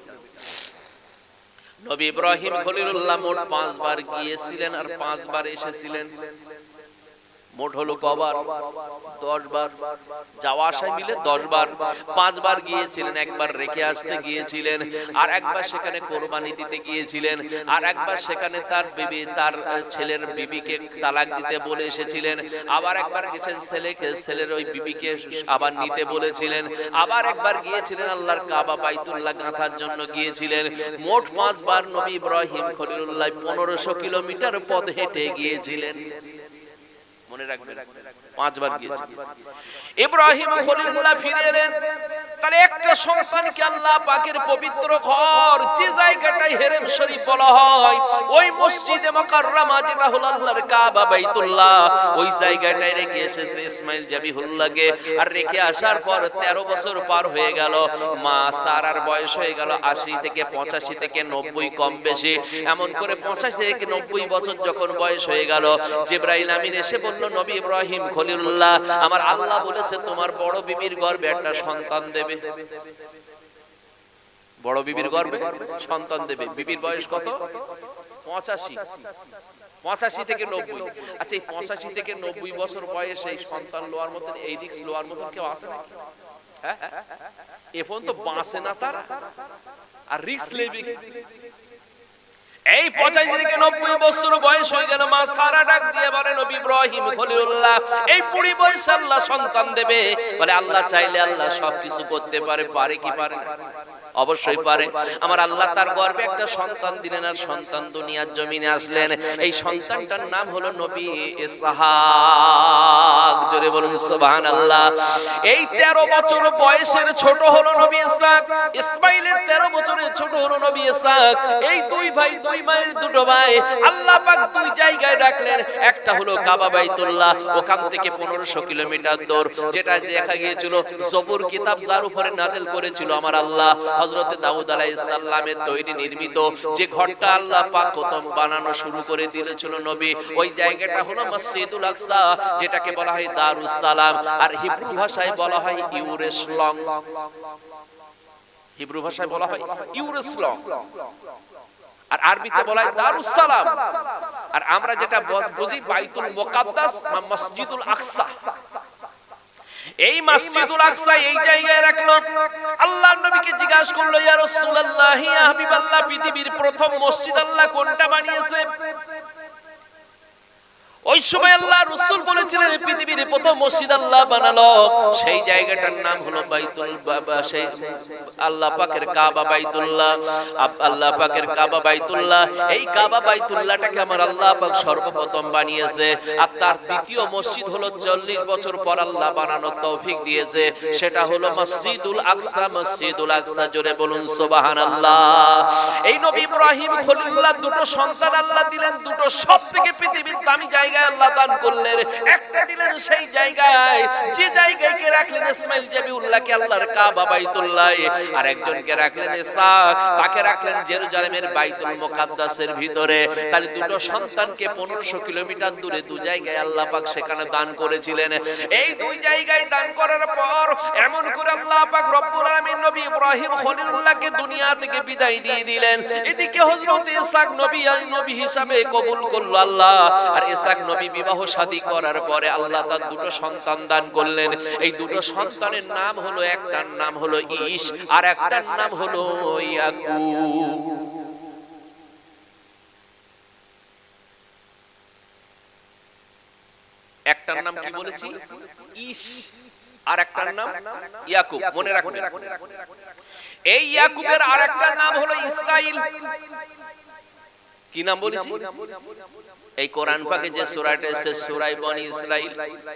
নবী ইব্রাহিম খলিলুল্লাহ মোট 5 বার গিয়েছিলেন আর 5 বার এসেছিলেন। মোট হলো কবার? 10 বার। যাওয়া আসায় মিলে 10 বার। 5 বার গিয়েছিলেন, একবার রেখে আসতে গিয়েছিলেন, আর একবার সেখানে কোরবানি দিতে গিয়েছিলেন, আর একবার সেখানে তার বিবি তার ছেলের বিবিকে তালাক দিতে বলে এসেছিলেন, আবার একবার গেছেন ছেলেকে ছেলের ওই বিবিকে আবার নিতে বলেছিলেন, আবার একবার গিয়েছিলেন আল্লাহর কাবা বাইতুল্লাহ গাঁথার জন্য গিয়েছিলেন। মোট 5 বার নবী ইব্রাহিম খলিলুল্লাহ 1500 কিলোমিটার পথ হেঁটে গিয়েছিলেন। মনে রাখবেন, 5 বার গিয়েছেন। ইব্রাহিম খলিলুল্লাহ ফিরে এলেন। তাহলে একটা সন্তানকে আল্লাহ পাকের পবিত্র ঘর, যে জায়গাটায় হেরেম শরীফ বলা হয়, ওই মসজিদে মুকাররমা যেটা হলো আল্লাহর কাবা বাইতুল্লাহ, ওই জায়গাটায় রেখে এসেছে ইসমাইল জাবিহুল্লাহকে। আর রেখে আসার পর 13 বছর পার হয়ে গেল। মা সারার বয়স হয়ে গেল 80 থেকে 85 থেকে 90 কম বেশি, এমন করে 85 থেকে 90 বছর যখন বয়স হয়ে গেল, জিবরাইল আমিন এসে বলল, নবী ইব্রাহিম খলিলুল্লাহ আমার আল্লাহ বলেছে তোমার বড় বিবির গর্ভে একটা সন্তান দেবে। বড় বিবির গর্ভে সন্তান দেবে। বিবির বয়স কত? 85 থেকে 90। আচ্ছা, এই 85 থেকে 90 বছর বয়সে এই সন্তান লোয়ার মতন, এই রিস্ক লোয়ার মতন কেউ আছে না? হ্যাঁ, এখন তো বাঁচে না তার, আর রিস্ক নেবে। এই 85 থেকে 90 বছর বয়স হয়ে গেল, মা সারা ডাক দিয়ে বলে, নবী ইব্রাহিম খলিলুল্লাহ এই 20 বয়সে আল্লাহ সন্তান দেবে। বলে আল্লাহ চাইলে আল্লাহ সবকিছু করতে পারে। পারে কি পারে? অবশ্যই পারে। আমার আল্লাহ তার গর্ভে একটা সন্তান দিলেন, আর সন্তান দুনিয়ার জমিনে আসলেন। এই সন্তানটার নাম হলো নবী ইসহাক। জোরে বলুন সুবহানাল্লাহ। এই 13 বছর বয়সের ছোট হলো নবী ইসহাক। ইসমাইলের 13 বছরের ছোট হলো নবী ইসহাক। এই দুই ভাই, দুই মায়ের দুটো ভাই আল্লাহ পাক দুই জায়গায় রাখলেন। একটা হলো কাবা বাইতুল্লাহ, ওখান থেকে 1500 কিলোমিটার দূর, যেটা দেখা গিয়েছিল জবুর কিতাব যার উপরে নাযিল করেছিল আমার আল্লাহ, হযরত দাউদ আলাইহিস সালামের তৈরি নির্মিত যে ঘরটা আল্লাহ পাক প্রথম বানানো শুরু করে দিয়েছিল নবী, ওই জায়গাটা হলো মসজিদুল আকসা, যেটাকে বলা হয় দারুস সালাম, আর হিব্রু ভাষায় বলা হয় ইউরুসালাম। হিব্রু ভাষায় বলা হয় ইউরুসালাম, আর আরবিতে বলা হয় দারুস সালাম। আর আমরা যেটা বুঝি বাইতুল মুকাদ্দাস বা মসজিদুল আকসা। এই মসজিদুল আকসা এই জায়গায় রাখলো। আল্লাহর নবীকে জিজ্ঞাসা করলো, ইয়া রাসূলুল্লাহ, ইয়া হাবিবাল্লাহ, পৃথিবীর প্রথম মসজিদ আল্লাহ কোনটা বানিয়েছে? ওই সময় আল্লাহ রাসূল বলেছিলেন পৃথিবীর প্রথম মসজিদ আল্লাহ বানালো, সেই জায়গাটার নাম হলো বাইতুল বাবা, সেই আল্লাহ পাকের কাবা বাইতুল্লাহ, আল্লাহ পাকের কাবা বাইতুল্লাহ। এই কাবা বাইতুল্লাহটাকে আমার আল্লাহ পাক সর্বপ্রথম বানিয়েছে। আর তার দ্বিতীয় মসজিদ হলো 40 বছর পর আল্লাহ বানানোর তৌফিক দিয়েছে, সেটা হলো মসজিদুল আকসা। মসজিদুল আকসা, জোরে বলুন সুবহানাল্লাহ। এই নবী ইব্রাহিম খলিলুল্লাহ দুটো সন্তান আল্লাহ দিলেন, দুটো সবথেকে পৃথিবীর দামি জায়গায় আল্লাহ দান করলেন। একটা দিলেন সেই জায়গায়, যে জায়গায় কে রাখলেন ইসমাইল জাবিউল্লাহকে আল্লাহর কাবা বাইতুল্লাহ, আর একজনকে রাখলেন ইসহাক, তাকে রাখলেন জেরুজালেমের বাইতুল মুকাদ্দাসের ভিতরে। তাহলে দুটো সন্তানকে 1500 কিলোমিটার দূরে দু জায়গায় আল্লাহ পাক সেখানে দান করেছিলেন। এই দুই জায়গায় দান করার পর এমন করে আল্লাহ পাক রব্বুল আলামিন নবী ইব্রাহিম খলিলুল্লাহকে দুনিয়া থেকে বিদায় দিয়ে দিলেন। এদিকে হযরত ইসহাক নবী হিসাবে কবুল করলো আল্লাহ। আর ইসহাক নবী বিবাহ শাদী করার পরে আল্লাহ তার দুটো সন্তান দান করলেন। এই দুটো সন্তানের নাম হলো, একটার নাম হলো ঈশ আর একটার নাম হলো ইয়াকুব। একটার নাম কি বলেছি? ঈশ, আর একটার নাম ইয়াকুব। মনে রাখবেন, এই ইয়াকুবের আরেকটার নাম হলো ইসরাইল। কি নাম বলেছি? এই কোরআন পাকে যে সূরাটা এসেছে সূরা বনি ইসরাইল,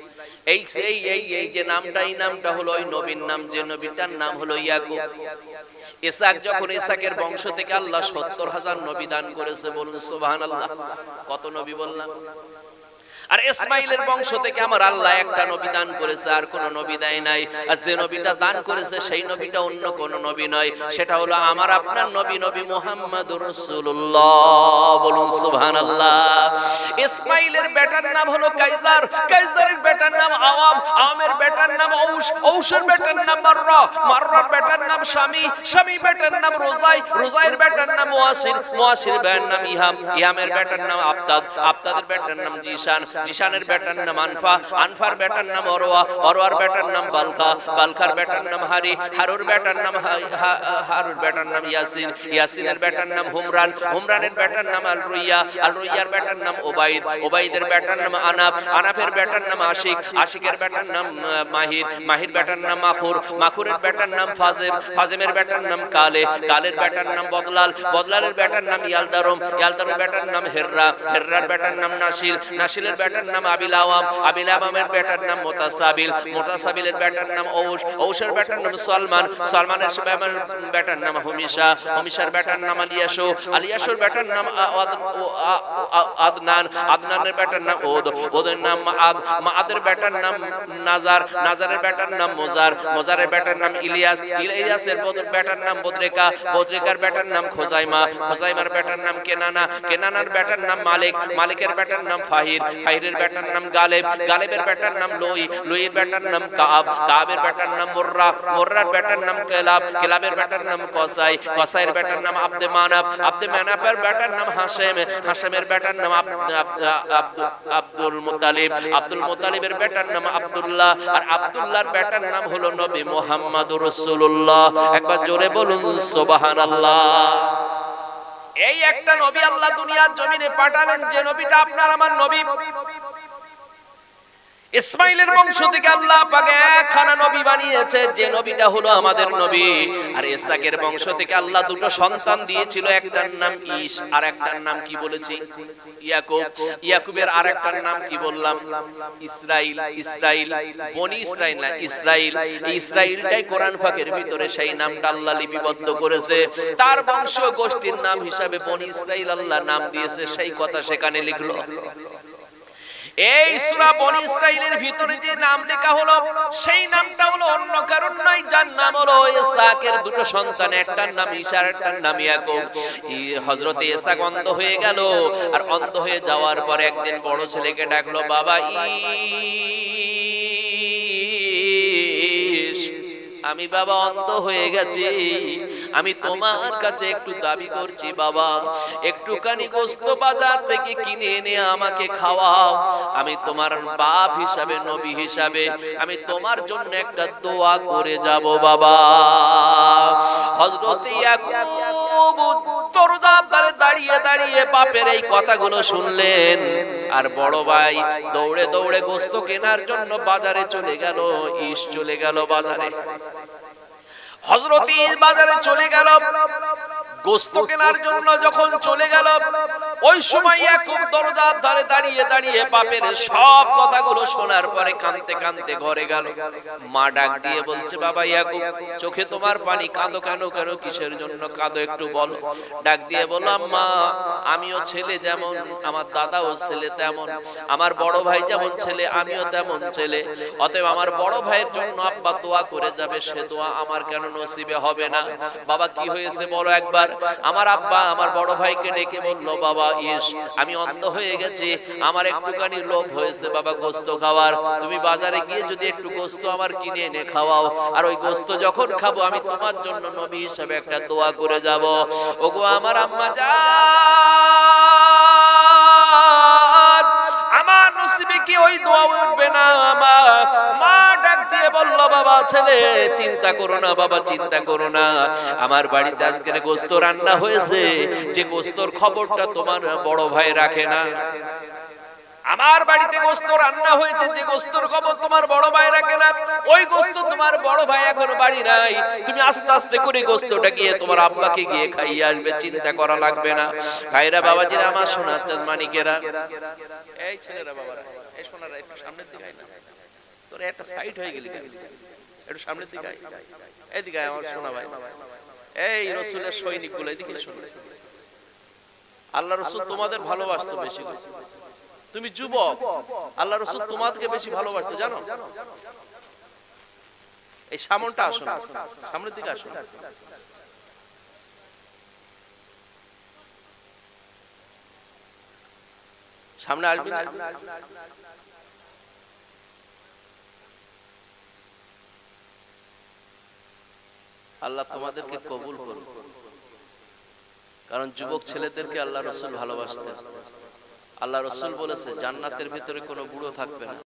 এই যে নামটা, এই নামটা হলো ওই নবীর নাম, যে নবীটার নাম হলো ইয়াকুব। ইসহাক, যখন ইসহাকের বংশ থেকে আল্লাহ 70,000 নবী দান করেছে, বলুন সুবহানাল্লাহ। কত নবী বললাম? আর ইসমাইলের বংশ থেকে আমার আল্লাহ একটা নবী দান করেছে, আর কোন নবী দেয় নাই। আর যে নবীটা দান করেছে সেই নবীটা অন্য কোন নবী নয়, সেটা হলো আমার আপনার নবী, নবী মুহাম্মদুর রাসূলুল্লাহ, বলুন সুবহানাল্লাহ। ইসমাইলের বেটার নাম হলো কাইসার, কাইসারের বেটার নাম আওয়াম, আওয়ামের বেটার নাম ঔস, ঔসের বেটার নাম মাররা, মাররার বেটার নাম শামি, শামি বেটার নাম রোজাই, রোজাইয়ের বেটার নাম মুয়াসির, মুয়াসির বেটার নাম ইহাম, ইহামের বেটার নাম আবদাদ, আবদাদের বেটার নাম জিশান, জিশানের বেটার নাম আনফা, আনফার বেটার নাম অরওয়া, অরওয়ার বেটার নাম বালকা, বালকার বেটার নাম হারি, হারুর বেটার নাম হারুর বেটার নাম ইয়াসিন, ইয়াসিনের বেটার নাম হুমরান, হুমরানের বেটার নাম আল রুইয়া, আল রুইয়ার বেটার নাম ওবাইদ, ওবাইদের বেটার নাম আনাফ, আনাফের বেটার নাম আশিক, আশিকের বেটার নাম মাহির, মাহির বেটার নাম মাখুর, মাখুরের বেটার নাম ফাজেম, ফাজেমের বেটার নাম কালে, কালের বেটার নাম বদলাল, বদলালের বেটার নাম ইয়ালদারম, ইয়ালদারের বেটার নাম হেররা, হেররার বেটার নাম নাসিল, নাসিলের বেটার নাম আবিল আওয়াম, আবিল আওয়ামের বেটার নাম মুতাসাবিল, মুতাসাবিলের বেটার নাম ঔস, ঔসের বেটার নাম সালমান, সালমানের বেটার নাম হুমিশা, হুমিশার বেটার নাম আলিয়াশু, আলিয়াশুর বেটার নাম আদনান, আদনানের বেটার নাম ওদ, ওদের নাম মাআদ, মাআদের বেটার নাম নাজার, নাজারের বেটার নাম মুজার, মুজারের বেটার নাম ইলিয়াস, ইলিয়াসের বেটার নাম বদরেকা, বদরেকার বেটার নাম খোজাইমা, খোজাইমার বেটার নাম কেনানা, কেনানার বেটার নাম মালিক, মালিকের বেটার নাম ফাহির, ফাহিরের বেটার নাম গালেব, গালেবের বেটার নাম লুই, লুইয়ের বেটার নাম কাব, কাবের বেটার নাম মুররা, মুররার বেটার নাম কেলাব, কেলাবের বেটার নাম কসাই, কসাইয়ের বেটার নাম আব্দে মানাব, আব্দে মানাবের বেটার নাম হাশেম, হাশেমের বেটার নাম আব্দুল মুত্তালিব, আব্দুল মুত্তালিবের বেটার নাম আব্দুল্লাহ, আর আব্দুল্লাহর বেটার নাম হলো নবী মুহাম্মদুর রাসূলুল্লাহ। একবার জোরে বলুন সুবহানাল্লাহ। এই একটা নবী আল্লাহ দুনিয়ার জমিনে পাঠালেন, যে নবীটা আপনার আমার নবী। ইসমাইলের বংশ থেকে আল্লাহ পাক একখানা নবী বানিয়েছে, যে নবীটা হলো আমাদের নবী। আর ইসহাকের বংশ থেকে আল্লাহ দুটো সন্তান দিয়েছিল, একটার নাম ঈশ আর একটার নাম কি বলেছি? ইয়াকুব। ইয়াকুবের আরেকটার নাম কি বললাম? ইসরাইল। ইসরাইল বনি ইসরাইল না, ইসরাইল। ইসরাইলটাই কোরআন পাকের ভিতরে সেই নামটা আল্লাহ লিপিবদ্ধ করেছে। তার বংশ গোষ্ঠীর নাম হিসাবে বনি ইসরাইল আল্লাহ নাম দিয়েছে, সেই কথা সেখানে লিখলো। এই সূরা বনি ইসরাইলের ভিতরে যে নাম লেখা হলো, সেই নামটা হলো অন্য কারণ নয়, যার নাম হলো ইসহাকের দুটো সন্তান, একটার নাম ঈশা আর একটার নাম ইয়াকুব। হযরত ইসহাক অন্ধ হয়ে গেল, আর অন্ধ হয়ে যাওয়ার পরে একদিন বড় ছেলেকে ডাকলো, বাবা আমি বাবা অন্ধ হয়ে গেছি, আমি তোমার কাছে একটু দাবি করছি বাবা, একটুখানি গোশত বাজার থেকে কিনে এনে আমাকে খাওয়াও। আমি তোমার বাপ হিসাবে, নবী হিসাবে আমি তোমার জন্য একটা দোয়া করে যাব বাবা। হযরত ইয়াকুব দরজার ধারে দাঁড়িয়ে দাঁড়িয়ে বাপের এই কথাগুলো শুনলেন। আর বড় ভাই দৌড়ে দৌড়ে গোস্ত কেনার জন্য বাজারে চলে গেল। চলে গেল বাজারে, হযরত বাজারে চলে গেল গোস্ত কেনার জন্য। যখন চলে গেল ওই সময় ইয়াকুব দরজার ধারে দাঁড়িয়ে দাঁড়িয়ে বাপের সব কথাগুলো শোনার পরে কাঁদতে কাঁদতে ঘরে গেল। মা ডাক দিয়ে বলছে, বাবা ইয়াকুব, চোখে তোমার পানি, কাঁদো কেন? কেন কিসের জন্য কাঁদো একটু বলো। ডাক দিয়ে বললাম, মা আমিও ছেলে যেমন আমার দাদাও ছেলে তেমন, আমার বড় ভাই যেমন ছেলে আমিও তেমন ছেলে, অতএব আমার বড় ভাইয়ের জন্য আব্বা দোয়া করে যাবে, সে দোয়া আমার কেন নসিবে হবে না? বাবা কি হয়েছে বলো একবার। আমার আব্বা আমার বড় ভাইকে ডেকে বলল, বাবা আমি অন্ধ হয়ে গেছি, আমার একটুখানি লোভ হয়েছে বাবা গোস্ত খাওয়ার, তুমি বাজারে গিয়ে যদি একটু গোস্ত আমার কিনে এনে খাওয়াও, আর ওই গোস্ত যখন খাবো আমি তোমার জন্য নবী হিসেবে একটা দোয়া করে যাব। ওগো আমার আম্মা জান, আমার নসিবে কি ওই দোয়া উঠবে না? মা ডাক দিয়ে বলল, বাবা ছেলে চিন্তা করো না, বাবা চিন্তা করো না, আমার বাড়িতে আজকে গোস্ত রান্না হয়েছে, যে গোস্তর খবরটা তোমার বড় ভাই রাখে না। আমার বাড়িতে গোস্ত রান্না হয়েছে, যে গোস্তর খবর তোমার বড় ভাই রাখে না, ওই গোস্ত তোমার বড় ভাই এখন বাড়ি নাই, তুমি আস্তে আস্তে করে গোস্তটা গিয়ে তোমার আব্বাকে গিয়ে খাইয়ে আসবে, চিন্তা করা লাগবে না। ভাইরা বাবাজিরা আমার সোনার চাঁদ মানিকেরা, এই ছেলেরা বাবারা, এই সোনারা একটু সামনের দিকে আয় না, তোরা একটা সাইড হয়ে গেলি কেন? একটু সামনের দিকে আয়, এদিকে আয় আমার সোনা ভাই। এই রাসূলের সৈনিকগুলো এদিকে শোনো, আল্লাহ রাসূল তোমাদের ভালোবাসতো বেশি করে। তুমি যুবক, আল্লাহ রাসূল তোমাদেরকে বেশি ভালোবাসতো জানো? এই সামনটা আসুন, সামনের দিকে আসুন। সামনে আসবেন। আল্লাহ তোমাদেরকে কবুল করুন, কারণ যুবক ছেলেদেরকে আল্লাহ রাসূল ভালোবাসতেন। আল্লাহ রাসূল বলেছে জান্নাতের ভিতরে কোনো বুড়ো থাকবে না।